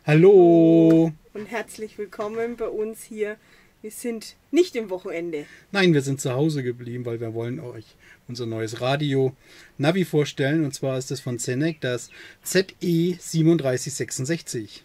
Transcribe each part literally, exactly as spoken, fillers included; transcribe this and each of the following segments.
Hallo! Und herzlich willkommen bei uns hier. Wir sind nicht im Wochenende. Nein, wir sind zu Hause geblieben, weil wir wollen euch unser neues Radio Navi vorstellen. Und zwar ist es von Senec, das Z E sieben drei sechs sechs.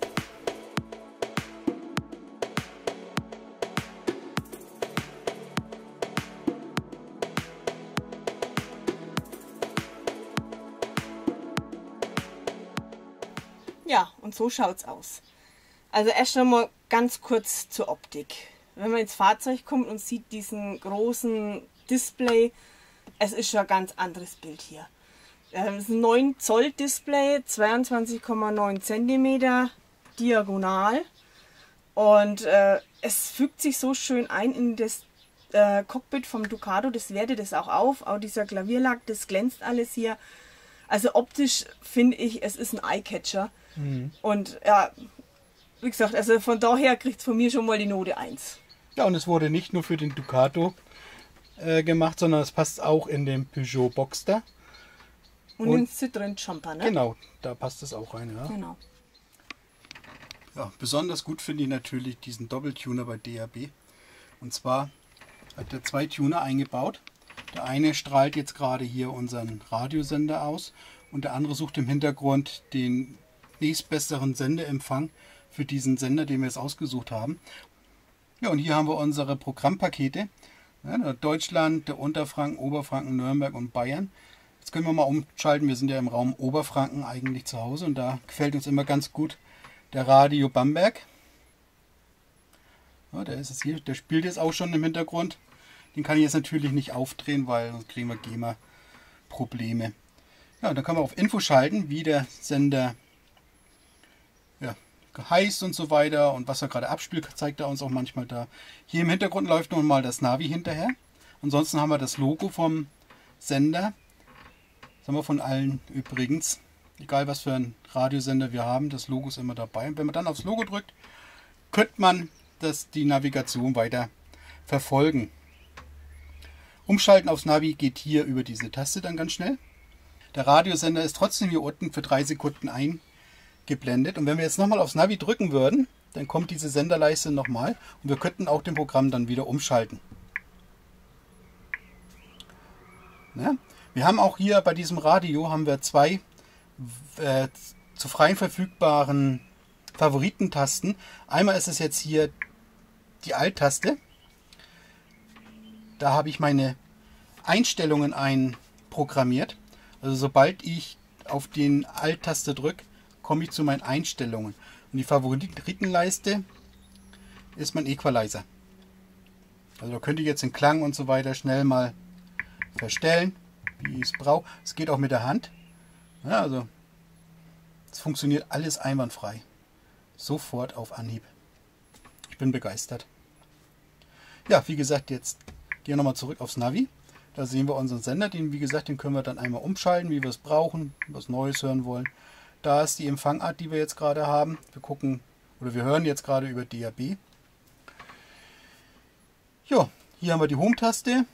Ja, und so schaut's aus. Also erst einmal ganz kurz zur Optik. Wenn man ins Fahrzeug kommt und sieht diesen großen Display, es ist schon ein ganz anderes Bild hier. Es ist ein neun Zoll Display, zweiundzwanzig Komma neun Zentimeter diagonal, und äh, es fügt sich so schön ein in das äh, Cockpit vom Ducato. Das wertet es auch auf. Auch dieser Klavierlack, das glänzt alles hier. Also optisch finde ich, es ist ein Eyecatcher. Mhm. Und ja, wie gesagt, also von daher kriegt es von mir schon mal die Note eins. Ja, und es wurde nicht nur für den Ducato äh, gemacht, sondern es passt auch in den Peugeot Boxster. Und, und den Citroën Jumper, ne? Genau, da passt es auch rein, ja. Genau. Ja, besonders gut finde ich natürlich diesen Doppeltuner bei D A B. Und zwar hat er zwei Tuner eingebaut. Der eine strahlt jetzt gerade hier unseren Radiosender aus und der andere sucht im Hintergrund den nächstbesseren Sendeempfang für diesen Sender, den wir jetzt ausgesucht haben. Ja, und hier haben wir unsere Programmpakete. Ja, Deutschland, der Unterfranken, Oberfranken, Nürnberg und Bayern. Jetzt können wir mal umschalten. Wir sind ja im Raum Oberfranken eigentlich zu Hause und da gefällt uns immer ganz gut der Radio Bamberg. Ja, der ist es hier, der spielt jetzt auch schon im Hintergrund. Den kann ich jetzt natürlich nicht aufdrehen, weil sonst kriegen wir GEMA-Probleme. Ja, dann kann man auf Info schalten, wie der Sender ja, heißt und so weiter und was er gerade abspielt, zeigt er uns auch manchmal da. Hier im Hintergrund läuft nun mal das Navi hinterher. Ansonsten haben wir das Logo vom Sender. Das haben wir von allen übrigens. Egal was für einen Radiosender wir haben, das Logo ist immer dabei. Und wenn man dann aufs Logo drückt, könnte man das, die Navigation weiter verfolgen. Umschalten aufs Navi geht hier über diese Taste dann ganz schnell. Der Radiosender ist trotzdem hier unten für drei Sekunden eingeblendet. Und wenn wir jetzt nochmal aufs Navi drücken würden, dann kommt diese Senderleiste nochmal und wir könnten auch dem Programm dann wieder umschalten. Ja? Wir haben auch hier bei diesem Radio haben wir zwei äh, zu frei verfügbaren Favoritentasten. Einmal ist es jetzt hier die Alt-Taste. Da habe ich meine Einstellungen einprogrammiert. Also sobald ich auf den Alt-Taste drücke, komme ich zu meinen Einstellungen. Und die Favoritenleiste ist mein Equalizer. Also da könnte ich jetzt den Klang und so weiter schnell mal verstellen, wie ich es brauche. Es geht auch mit der Hand. Ja, also es funktioniert alles einwandfrei. Sofort auf Anhieb. Ich bin begeistert. Ja, wie gesagt, jetzt gehen wir nochmal zurück aufs Navi. Da sehen wir unseren Sender, den, wie gesagt, den können wir dann einmal umschalten, wie wir es brauchen, was Neues hören wollen. Da ist die Empfangart, die wir jetzt gerade haben. Wir gucken, oder wir hören jetzt gerade über D A B. Jo, hier haben wir die Home-Taste.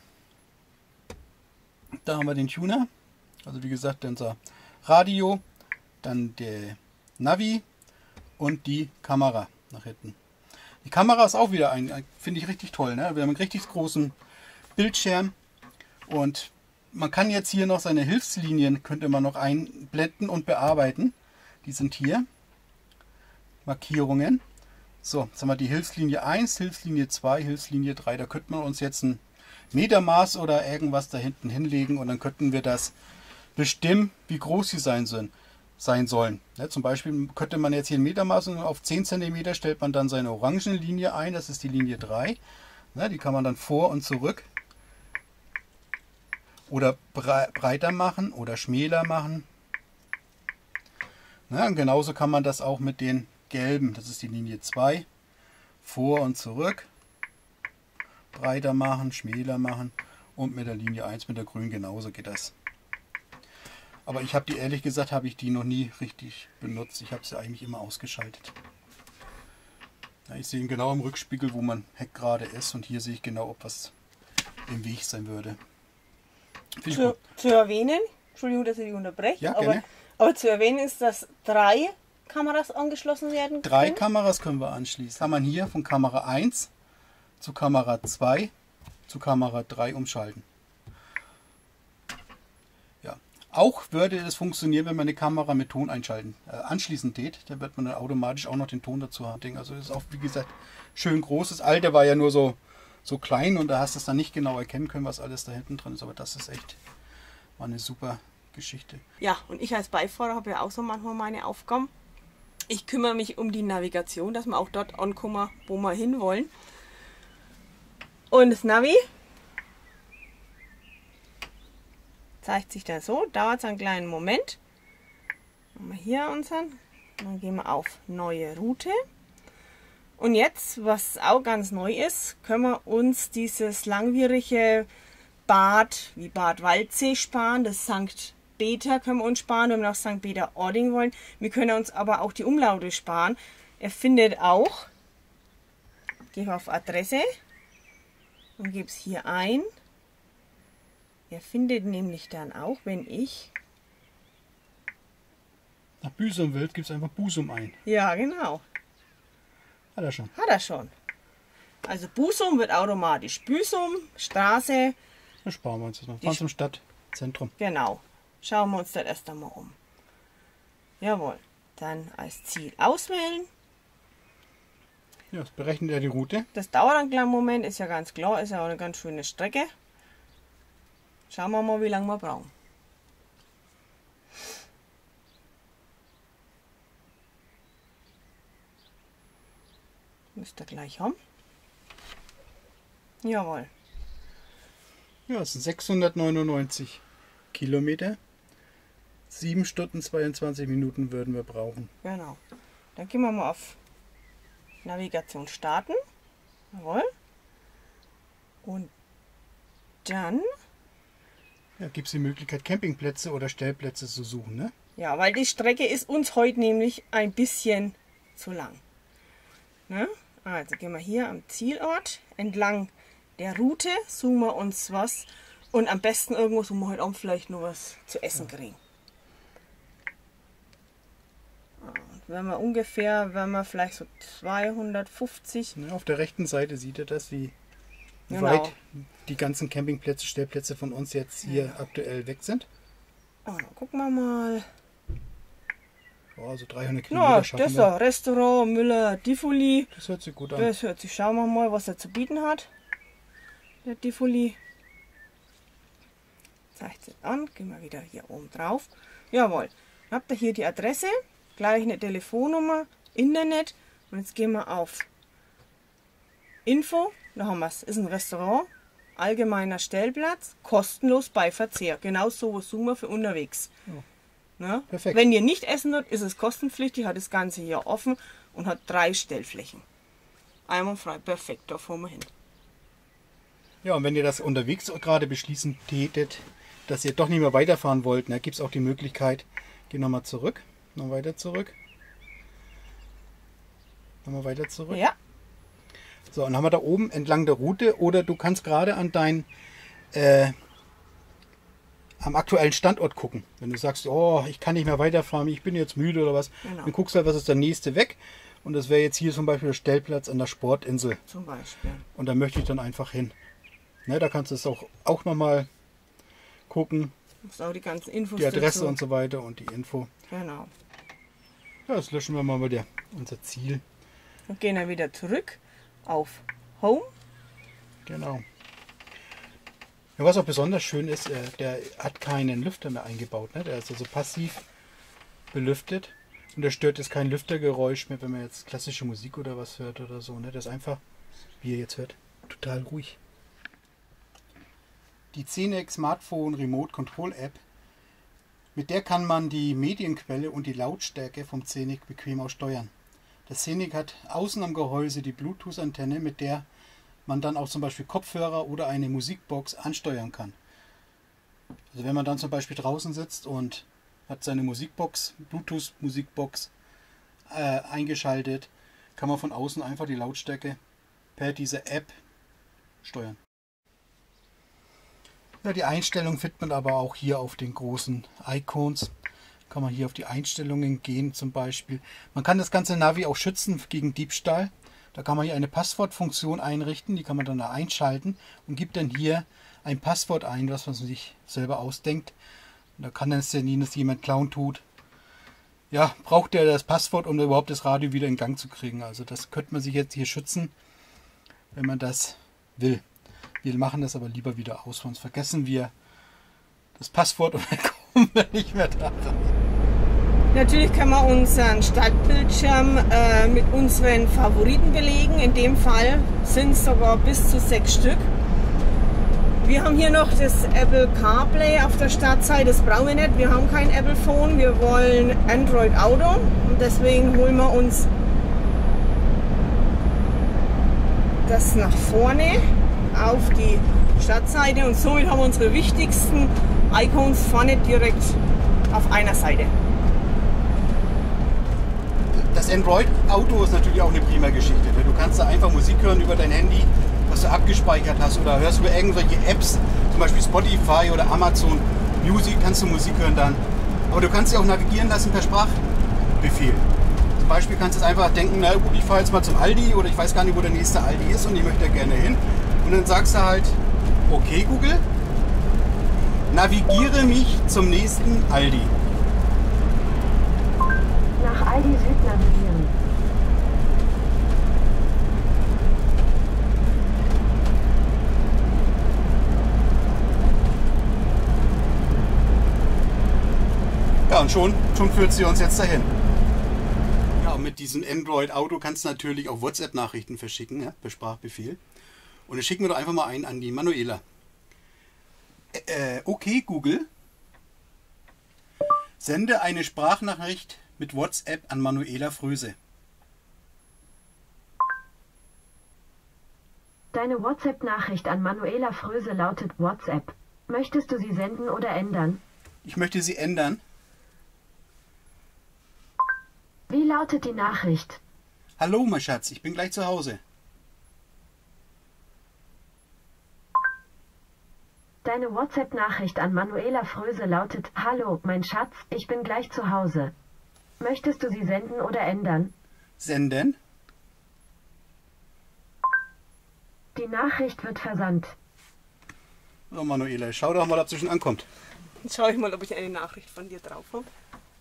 Da haben wir den Tuner. Also wie gesagt, unser Radio, dann der Navi und die Kamera nach hinten. Die Kamera ist auch wieder ein, finde ich richtig toll. Ne? Wir haben einen richtig großen Bildschirm und man kann jetzt hier noch seine Hilfslinien, könnte man noch einblenden und bearbeiten. Die sind hier. Markierungen. So, jetzt haben wir die Hilfslinie eins, Hilfslinie zwei, Hilfslinie drei. Da könnte man uns jetzt ein Metermaß oder irgendwas da hinten hinlegen und dann könnten wir das bestimmen, wie groß sie sein sollen. sein sollen. Ja, zum Beispiel könnte man jetzt hier ein Metermaß und auf zehn Zentimeter stellt man dann seine Orangenlinie ein, das ist die Linie drei. Ja, die kann man dann vor und zurück oder breiter machen oder schmäler machen. Ja, und genauso kann man das auch mit den gelben, das ist die Linie zwei, vor und zurück, breiter machen, schmäler machen und mit der Linie eins, mit der grünen genauso geht das. Aber ich habe die, ehrlich gesagt, habe ich die noch nie richtig benutzt. Ich habe sie eigentlich immer ausgeschaltet. Ja, ich sehe genau im Rückspiegel, wo mein Heck gerade ist. Und hier sehe ich genau, ob was im Weg sein würde. Zu, zu erwähnen, Entschuldigung, dass ich dich unterbreche, ja, aber, aber zu erwähnen ist, dass drei Kameras angeschlossen werden können? Drei Kameras können wir anschließen. Kann man hier von Kamera eins zu Kamera zwei zu Kamera drei umschalten. Ja. Auch würde das funktionieren, wenn man eine Kamera mit Ton einschalten, äh, anschließen tät. Da wird man dann automatisch auch noch den Ton dazu haben. Also das ist auch, wie gesagt, schön groß. Das alte war ja nur so, so klein und da hast du es dann nicht genau erkennen können, was alles da hinten drin ist. Aber das ist echt war eine super Geschichte. Ja, und ich als Beifahrer habe ja auch so manchmal meine Aufgaben. Ich kümmere mich um die Navigation, dass wir auch dort ankommen, wo wir hinwollen. Und das Navi zeigt sich da so, dauert es einen kleinen Moment. Machen wir hier unseren, dann gehen wir auf neue Route. Und jetzt, was auch ganz neu ist, können wir uns dieses langwierige Bad, wie Bad Waldsee sparen, das Sankt Peter können wir uns sparen, wenn wir nach Sankt Peter-Ording wollen. Wir können uns aber auch die Umlaute sparen. Er findet auch, gehe auf Adresse und gebe es hier ein. Er findet nämlich dann auch, wenn ich nach Büsum will, gibt es einfach Busum ein. Ja, genau. Hat er schon. Hat er schon. Also Busum wird automatisch Büsum, Straße. Dann sparen wir uns das noch. Fahren zum Stadtzentrum. Genau. Schauen wir uns das erst einmal um. Jawohl. Dann als Ziel auswählen. Ja, das berechnet er die Route. Das dauert einen kleinen Moment, ist ja ganz klar, ist ja auch eine ganz schöne Strecke. Schauen wir mal, wie lange wir brauchen. Müsst ihr gleich haben. Jawohl. Ja, es sind sechshundertneunundneunzig Kilometer. sieben Stunden zweiundzwanzig Minuten würden wir brauchen. Genau. Dann gehen wir mal auf Navigation starten. Jawohl. Und dann... Ja, gibt es die Möglichkeit, Campingplätze oder Stellplätze zu suchen, ne? Ja, weil die Strecke ist uns heute nämlich ein bisschen zu lang. Ne? Also gehen wir hier am Zielort entlang der Route, suchen wir uns was und am besten irgendwo suchen wir heute Abend vielleicht noch was zu essen kriegen. Und wenn wir ungefähr, wenn wir vielleicht so zweihundertfünfzig. Ja, auf der rechten Seite sieht ihr das, wie Genau. weit die ganzen Campingplätze, Stellplätze von uns jetzt hier Ja. aktuell weg sind. Oh, dann gucken wir mal. Oh, also dreihundert Kilometer Ja, schaffen das wir. da, Restaurant Müller Tivoli. Das hört sich gut an. Das hört sich, schauen wir mal, was er zu bieten hat. Der Tivoli. Zeigt es an, gehen wir wieder hier oben drauf. Jawohl, dann habt ihr hier die Adresse, gleich eine Telefonnummer, Internet. Und jetzt gehen wir auf Info, da haben wir es. Ist ein Restaurant, allgemeiner Stellplatz, kostenlos bei Verzehr. Genau so was suchen wir für unterwegs. Ja. Ne? Perfekt. Wenn ihr nicht essen dürft, ist es kostenpflichtig, hat das Ganze hier offen und hat drei Stellflächen. Einwandfrei, perfekt, da fahren wir hin. Ja, und wenn ihr das unterwegs gerade beschließen tätet, dass ihr doch nicht mehr weiterfahren wollt, dann gibt es auch die Möglichkeit, geh nochmal zurück, noch weiter zurück, nochmal weiter zurück. Ja, So, und dann haben wir da oben entlang der Route oder du kannst gerade an dein äh, am aktuellen Standort gucken. Wenn du sagst, oh, ich kann nicht mehr weiterfahren, ich bin jetzt müde oder was, Genau. dann guckst du halt, was ist der nächste weg. Und das wäre jetzt hier zum Beispiel der Stellplatz an der Sportinsel. zum Beispiel. Und da möchte ich dann einfach hin. Ne, da kannst du es auch, auch nochmal gucken, Du musst auch die ganzen Infos die Adresse dazu. und so weiter und die Info. Genau. Ja, das löschen wir mal wieder unser Ziel. Dann gehen wir wieder zurück auf Home. Genau. Ja, was auch besonders schön ist, äh, der hat keinen Lüfter mehr eingebaut. Ne? Der ist also passiv belüftet. Und der stört jetzt kein Lüftergeräusch mehr, wenn man jetzt klassische Musik oder was hört oder so. Ne? Der ist einfach, wie ihr jetzt hört, total ruhig. Die Zenec Smartphone Remote Control App, mit der kann man die Medienquelle und die Lautstärke vom Zenec bequem auch steuern. Das Zenec hat außen am Gehäuse die Bluetooth-Antenne, mit der man dann auch zum Beispiel Kopfhörer oder eine Musikbox ansteuern kann. Also wenn man dann zum Beispiel draußen sitzt und hat seine Musikbox, Bluetooth-Musikbox äh, eingeschaltet, kann man von außen einfach die Lautstärke per dieser App steuern. Ja, die Einstellung findet man aber auch hier auf den großen Icons. Kann man hier auf die Einstellungen gehen zum Beispiel. Man kann das ganze Navi auch schützen gegen Diebstahl. Da kann man hier eine Passwortfunktion einrichten, die kann man dann da einschalten und gibt dann hier ein Passwort ein, was man sich selber ausdenkt. Und da kann es ja nie, dass jemand klauen tut. Ja, braucht er das Passwort, um überhaupt das Radio wieder in Gang zu kriegen. Also das könnte man sich jetzt hier schützen, wenn man das will. Wir machen das aber lieber wieder aus, sonst vergessen wir das Passwort und dann kommen wir nicht mehr da rein. Natürlich kann man unseren Startbildschirm äh, mit unseren Favoriten belegen. In dem Fall sind es sogar bis zu sechs Stück. Wir haben hier noch das Apple CarPlay auf der Startseite. Das brauchen wir nicht. Wir haben kein Apple Phone. Wir wollen Android Auto. Und deswegen holen wir uns das nach vorne auf die Startseite. Und somit haben wir unsere wichtigsten Icons vorne direkt auf einer Seite. Das Android-Auto ist natürlich auch eine prima Geschichte. Du kannst da einfach Musik hören über dein Handy, was du abgespeichert hast, oder hörst über irgendwelche Apps, zum Beispiel Spotify oder Amazon Music, kannst du Musik hören dann. Aber du kannst sie auch navigieren lassen per Sprachbefehl. Zum Beispiel kannst du einfach denken, na gut, ich fahre jetzt mal zum Aldi oder ich weiß gar nicht, wo der nächste Aldi ist und ich möchte da gerne hin. Und dann sagst du halt, okay Google, navigiere mich zum nächsten Aldi. Nach Aldi Süd navigieren. Ja, und schon, schon führt sie uns jetzt dahin. Ja, und mit diesem Android-Auto kannst du natürlich auch WhatsApp-Nachrichten verschicken, ja, per Sprachbefehl. Und dann schicken wir doch einfach mal einen an die Manuela. Äh, okay, Google, sende eine Sprachnachricht mit WhatsApp an Manuela Fröse. Deine WhatsApp-Nachricht an Manuela Fröse lautet WhatsApp. Möchtest du sie senden oder ändern? Ich möchte sie ändern. Wie lautet die Nachricht? Hallo, mein Schatz, ich bin gleich zu Hause. Deine WhatsApp-Nachricht an Manuela Fröse lautet: Hallo, mein Schatz, ich bin gleich zu Hause. Möchtest du sie senden oder ändern? Senden. Die Nachricht wird versandt. So, Manuela, schau doch mal, ob sie schon ankommt. Jetzt schaue ich mal, ob ich eine Nachricht von dir drauf habe.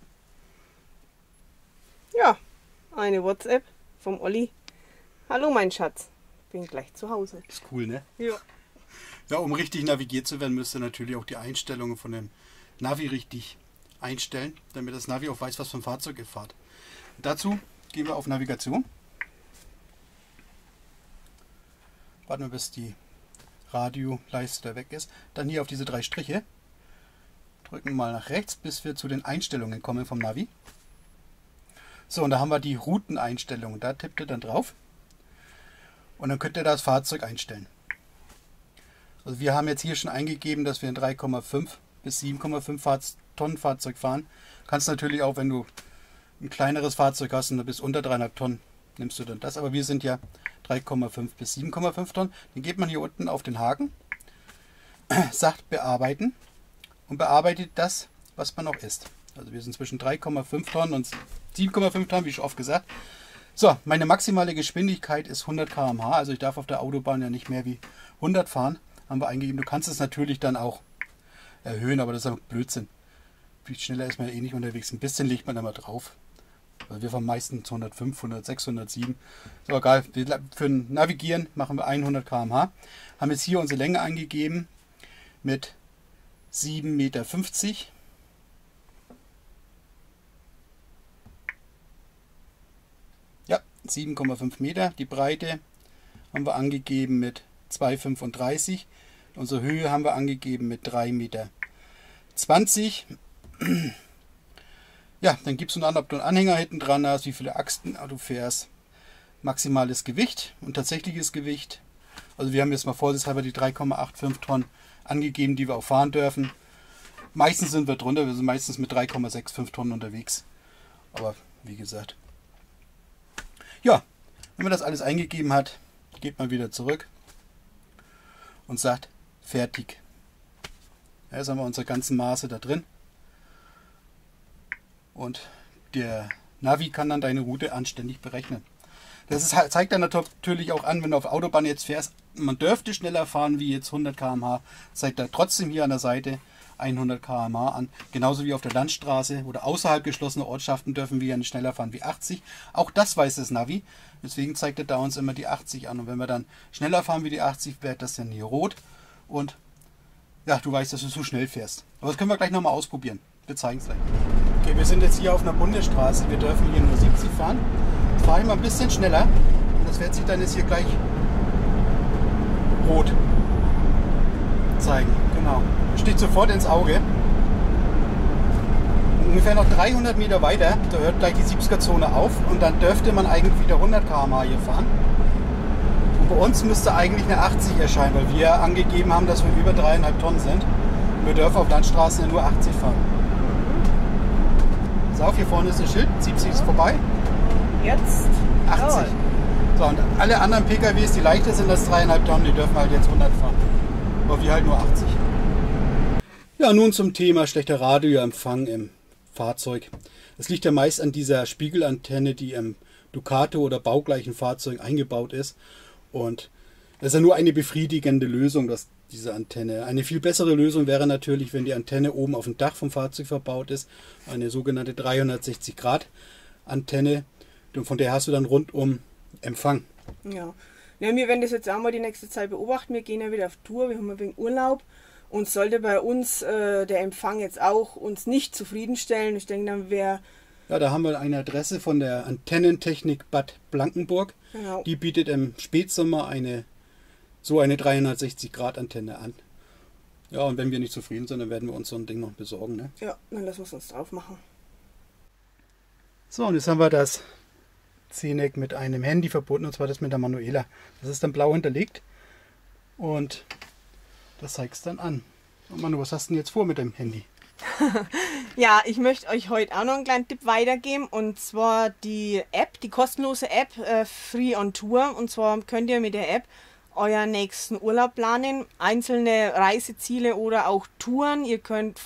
Ja, eine WhatsApp vom Olli. Hallo mein Schatz, bin gleich zu Hause. Ist cool, ne? Ja. Ja, um richtig navigiert zu werden, müsst ihr natürlich auch die Einstellungen von dem Navi richtig einstellen, damit das Navi auch weiß, was für ein Fahrzeug ihr fahrt. Und dazu gehen wir auf Navigation. Warten wir, bis die Radioleiste da weg ist. Dann hier auf diese drei Striche. Drücken mal nach rechts, bis wir zu den Einstellungen kommen vom Navi. So, und da haben wir die Routeneinstellungen. Da tippt ihr dann drauf. Und dann könnt ihr das Fahrzeug einstellen. Also wir haben jetzt hier schon eingegeben, dass wir ein drei Komma fünf bis sieben Komma fünf Tonnen Fahrzeug fahren. Kannst natürlich auch, wenn du ein kleineres Fahrzeug hast und du bist unter dreieinhalb Tonnen, nimmst du dann das. Aber wir sind ja drei Komma fünf bis sieben Komma fünf Tonnen. Dann geht man hier unten auf den Haken, sagt bearbeiten und bearbeitet das, was man noch isst. Also wir sind zwischen drei Komma fünf Tonnen und sieben Komma fünf Tonnen, wie schon oft gesagt. So, meine maximale Geschwindigkeit ist hundert Kilometer pro Stunde. Also ich darf auf der Autobahn ja nicht mehr wie hundert fahren. Haben wir eingegeben. Du kannst es natürlich dann auch erhöhen, aber das ist einfach Blödsinn. Viel schneller ist man ja eh nicht unterwegs. Ein bisschen legt man da mal drauf. Also wir fahren meistens hundertfünf, hundertsechs, hundertsieben. Ist aber egal. Für ein Navigieren machen wir hundert Kilometer pro Stunde. Haben jetzt hier unsere Länge angegeben mit sieben Meter fünfzig. Ja, sieben Komma fünf Meter. Die Breite haben wir angegeben mit zwei Komma fünfunddreißig. Unsere Höhe haben wir angegeben mit drei Meter zwanzig. Ja, dann gibst du an, ob du einen Anhänger hinten dran hast, wie viele Achsen du fährst. Maximales Gewicht und tatsächliches Gewicht. Also wir haben jetzt mal vorsichtshalber die drei Komma fünfundachtzig Tonnen angegeben, die wir auch fahren dürfen. Meistens sind wir drunter, wir sind meistens mit drei Komma fünfundsechzig Tonnen unterwegs. Aber wie gesagt. Ja, wenn man das alles eingegeben hat, geht man wieder zurück und sagt fertig. Ja, jetzt haben wir unsere ganzen Maße da drin. Und der Navi kann dann deine Route anständig berechnen. Das ist, zeigt dann natürlich auch an, wenn du auf Autobahn jetzt fährst, man dürfte schneller fahren wie jetzt hundert Kilometer pro Stunde, zeigt er trotzdem hier an der Seite hundert Kilometer pro Stunde an. Genauso wie auf der Landstraße oder außerhalb geschlossener Ortschaften dürfen wir ja nicht schneller fahren wie achtzig. Auch das weiß das Navi. Deswegen zeigt er da uns immer die achtzig an. Und wenn wir dann schneller fahren wie die achtzig, wird das dann hier rot. Und ja, du weißt, dass du so schnell fährst. Aber das können wir gleich nochmal ausprobieren. Wir zeigen es gleich. Okay, wir sind jetzt hier auf einer Bundesstraße. Wir dürfen hier nur siebzig fahren. Jetzt fahre ich mal ein bisschen schneller. Und das wird sich dann jetzt hier gleich rot zeigen. Genau. Sticht sofort ins Auge. Ungefähr noch dreihundert Meter weiter, da hört gleich die siebziger-Zone auf und dann dürfte man eigentlich wieder hundert Kilometer pro Stunde hier fahren. Und bei uns müsste eigentlich eine achtzig erscheinen, weil wir angegeben haben, dass wir über dreieinhalb Tonnen sind. Und wir dürfen auf Landstraßen ja nur achtzig fahren. So, auf, hier vorne ist das Schild, siebzig ist vorbei. Jetzt achtzig. So, und alle anderen P K Ws, die leichter sind als dreieinhalb Tonnen, die dürfen halt jetzt hundert fahren. Aber wir halt nur achtzig. Ja, nun zum Thema schlechter Radioempfang im Fahrzeug. Das liegt ja meist an dieser Spiegelantenne, die im Ducato oder baugleichen Fahrzeugen eingebaut ist. Und das ist ja nur eine befriedigende Lösung, dass diese Antenne. Eine viel bessere Lösung wäre natürlich, wenn die Antenne oben auf dem Dach vom Fahrzeug verbaut ist. Eine sogenannte dreihundertsechzig Grad Antenne. Und von der hast du dann rundum Empfang. Ja. Ja, wir werden das jetzt auch mal die nächste Zeit beobachten. Wir gehen ja wieder auf Tour, wir haben ein wenig Urlaub. Und sollte bei uns äh, der Empfang jetzt auch uns nicht zufriedenstellen, ich denke, dann wäre... Ja, da haben wir eine Adresse von der Antennentechnik Bad Blankenburg. Genau. Die bietet im Spätsommer eine so eine dreihundertsechzig Grad Antenne an. Ja, und wenn wir nicht zufrieden sind, dann werden wir uns so ein Ding noch besorgen. Ne? Ja, dann lassen wir es uns drauf machen. So, und jetzt haben wir das C N E C mit einem Handy verbunden, und zwar das mit der Manuela. Das ist dann blau hinterlegt und das zeigst dann an. Und Manu, was hast du denn jetzt vor mit dem Handy? Ja, ich möchte euch heute auch noch einen kleinen Tipp weitergeben, und zwar die App, die kostenlose App äh, Free on Tour. Und zwar könnt ihr mit der App euren nächsten Urlaub planen, einzelne Reiseziele oder auch Touren. Ihr könnt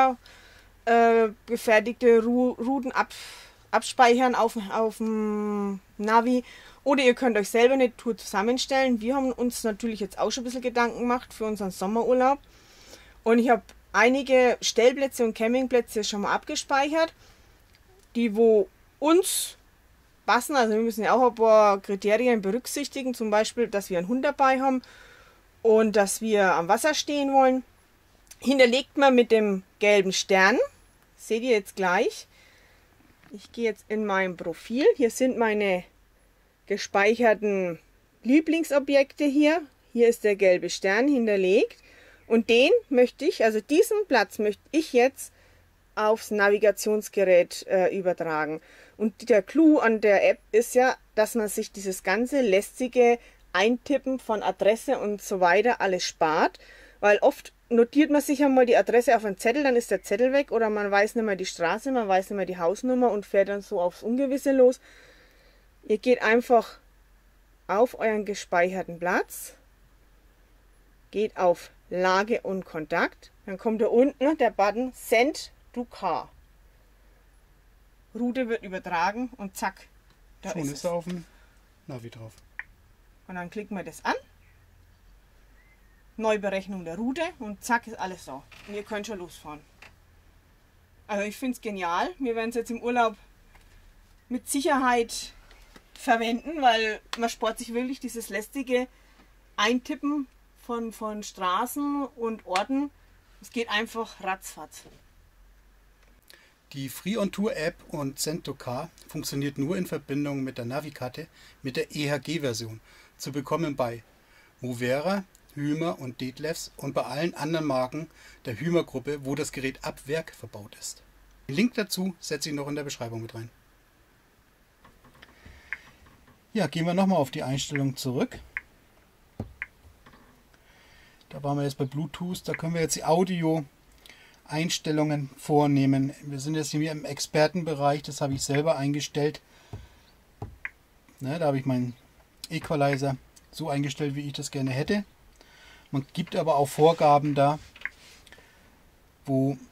vorgefertigte äh, Routen ab, abspeichern auf, auf dem Navi. Oder ihr könnt euch selber eine Tour zusammenstellen. Wir haben uns natürlich jetzt auch schon ein bisschen Gedanken gemacht für unseren Sommerurlaub. Und ich habe einige Stellplätze und Campingplätze schon mal abgespeichert, die wo uns passen. Also wir müssen ja auch ein paar Kriterien berücksichtigen. Zum Beispiel, dass wir einen Hund dabei haben und dass wir am Wasser stehen wollen. Hinterlegt man mit dem gelben Stern. Seht ihr jetzt gleich. Ich gehe jetzt in mein Profil. Hier sind meine gespeicherten Lieblingsobjekte hier. Hier ist der gelbe Stern hinterlegt. Und den möchte ich, also diesen Platz möchte ich jetzt aufs Navigationsgerät äh, übertragen. Und der Clou an der App ist ja, dass man sich dieses ganze lästige Eintippen von Adresse und so weiter alles spart. Weil oft notiert man sich einmal die Adresse auf einen Zettel, dann ist der Zettel weg oder man weiß nicht mehr die Straße, man weiß nicht mehr die Hausnummer und fährt dann so aufs Ungewisse los. Ihr geht einfach auf euren gespeicherten Platz, geht auf Lage und Kontakt, dann kommt da unten der Button Send to Car. Route wird übertragen und zack, da Schon ist, ist es. er auf dem Navi drauf. Und dann klicken wir das an, Neuberechnung der Route und zack ist alles da. Und ihr könnt schon losfahren. Also ich finde es genial, wir werden es jetzt im Urlaub mit Sicherheit verwenden, weil man spart sich wirklich dieses lästige Eintippen von, von Straßen und Orten. Es geht einfach ratzfatz. Die Free on Tour App und Send to Car funktioniert nur in Verbindung mit der Navikarte mit der E H G-Version. Zu bekommen bei Movera, Hymer und Detlefs und bei allen anderen Marken der Hymer-Gruppe, wo das Gerät ab Werk verbaut ist. Den Link dazu setze ich noch in der Beschreibung mit rein. Ja, gehen wir nochmal auf die Einstellung zurück. Da waren wir jetzt bei Bluetooth, da können wir jetzt die Audio-Einstellungen vornehmen. Wir sind jetzt hier im Expertenbereich, das habe ich selber eingestellt. Ne, da habe ich meinen Equalizer so eingestellt, wie ich das gerne hätte. Man gibt aber auch Vorgaben da, wo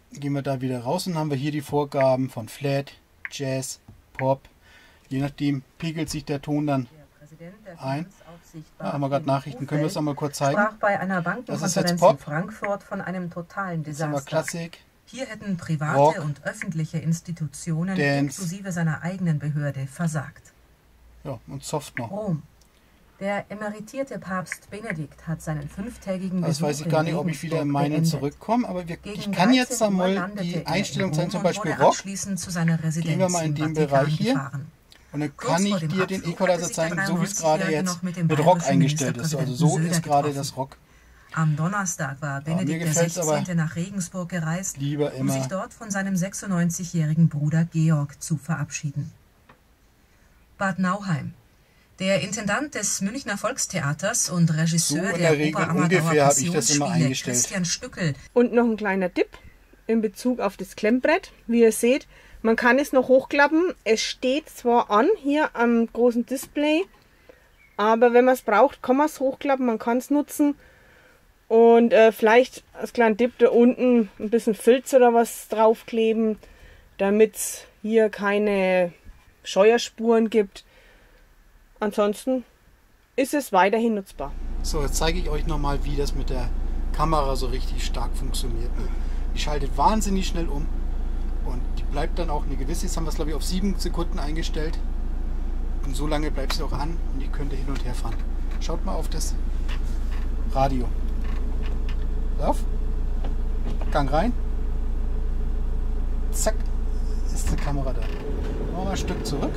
gehen wir da wieder raus und haben wir hier die Vorgaben von Flat, Jazz, Pop. Je nachdem pegelt sich der Ton dann ein. Da haben wir gerade Nachrichten. Können wir es einmal kurz zeigen? Sprach bei einer Bankenkonferenz in Frankfurt von einem totalen Das haben wir Desaster. Klassik. Hier hätten private Rock, und öffentliche Institutionen Dance. inklusive seiner eigenen Behörde versagt. Ja, und Soft noch. Rom. Der emeritierte Papst Benedikt hat seinen fünftägigen Das Besuch weiß ich in gar nicht, ob ich wieder in Regensburg meinen beendet. zurückkomme, aber wir, Gegen ich kann jetzt da dreizehn Uhr mal landete die er Einstellung in zeigen, Rom zum und Beispiel wurde Rock. anschließend zu seiner Residenz Gehen wir mal in im den Vatikan Bereich hier. gefahren. Und dann Kurz kann vor ich dem dir den Abflug Equalizer hatte sich der zeigen, so wie es gerade dreiundneunzigjährige jetzt noch mit dem mit Rock bayerischen eingestellt ist. Also so Ministerpräsidenten ist gerade getroffen. das Rock. Am Donnerstag war Benedikt der gefällt's aber Sechzehnte nach Regensburg gereist, lieber um immer- sich dort von seinem sechsundneunzigjährigen Bruder Georg zu verabschieden. Bad Nauheim. Der Intendant des Münchner Volkstheaters und Regisseur So in der der Regel Oper Amador ungefähr habe ich das immer Passionsspiele, eingestellt. Christian Stückel, Und noch ein kleiner Tipp in Bezug auf das Klemmbrett. Wie ihr seht, man kann es noch hochklappen. Es steht zwar an hier am großen Display, aber wenn man es braucht, kann man es hochklappen, man kann es nutzen. Und äh, vielleicht als kleinen Tipp da unten ein bisschen Filz oder was draufkleben, damit es hier keine Scheuerspuren gibt. Ansonsten ist es weiterhin nutzbar. So, jetzt zeige ich euch nochmal, wie das mit der Kamera so richtig stark funktioniert. Die schaltet wahnsinnig schnell um und die bleibt dann auch eine gewisse, jetzt haben wir es glaube ich auf sieben Sekunden eingestellt. Und so lange bleibt sie auch an und ihr könnt hin und her fahren. Schaut mal auf das Radio. Auf. Gang rein. Zack, ist die Kamera da. Machen wir mal ein Stück zurück.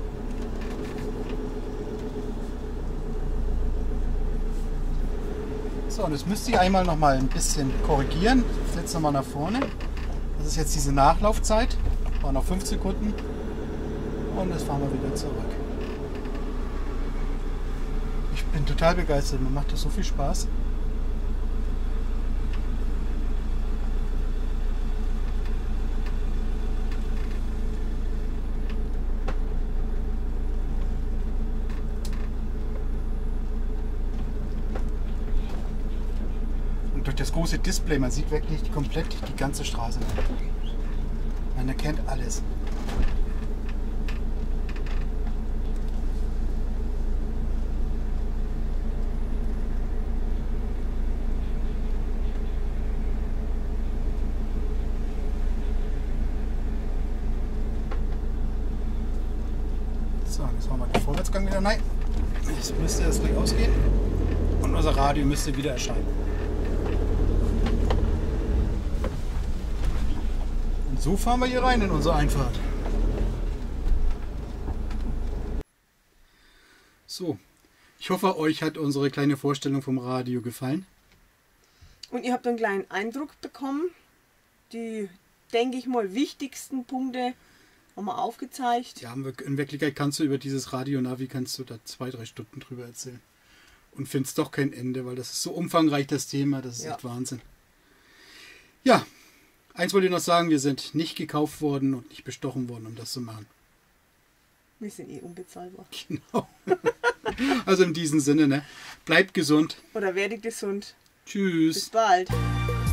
So, und jetzt müsst ihr einmal noch mal ein bisschen korrigieren. Ich setze nochmal nach vorne. Das ist jetzt diese Nachlaufzeit. War noch fünf Sekunden. Und jetzt fahren wir wieder zurück. Ich bin total begeistert. Mir macht das so viel Spaß. Durch das große Display, man sieht wirklich komplett die ganze Straße. Man erkennt alles. So, jetzt machen wir den Vorwärtsgang wieder. Nein, jetzt müsste das gleich ausgehen. Und unser Radio müsste wieder erscheinen. So fahren wir hier rein in unsere Einfahrt. So, ich hoffe, euch hat unsere kleine Vorstellung vom Radio gefallen. Und ihr habt einen kleinen Eindruck bekommen. Die, denke ich mal, wichtigsten Punkte haben wir aufgezeigt. Ja, in Wirklichkeit kannst du über dieses Radio-Navi kannst du da zwei, drei Stunden drüber erzählen. Und findest doch kein Ende, weil das ist so umfangreich, das Thema. Das ist Ja. echt Wahnsinn. Ja, eins wollte ich noch sagen, wir sind nicht gekauft worden und nicht bestochen worden, um das zu machen. Wir sind eh unbezahlbar. Genau. Also in diesem Sinne, ne? Bleibt gesund. Oder werdet gesund. Tschüss. Bis bald.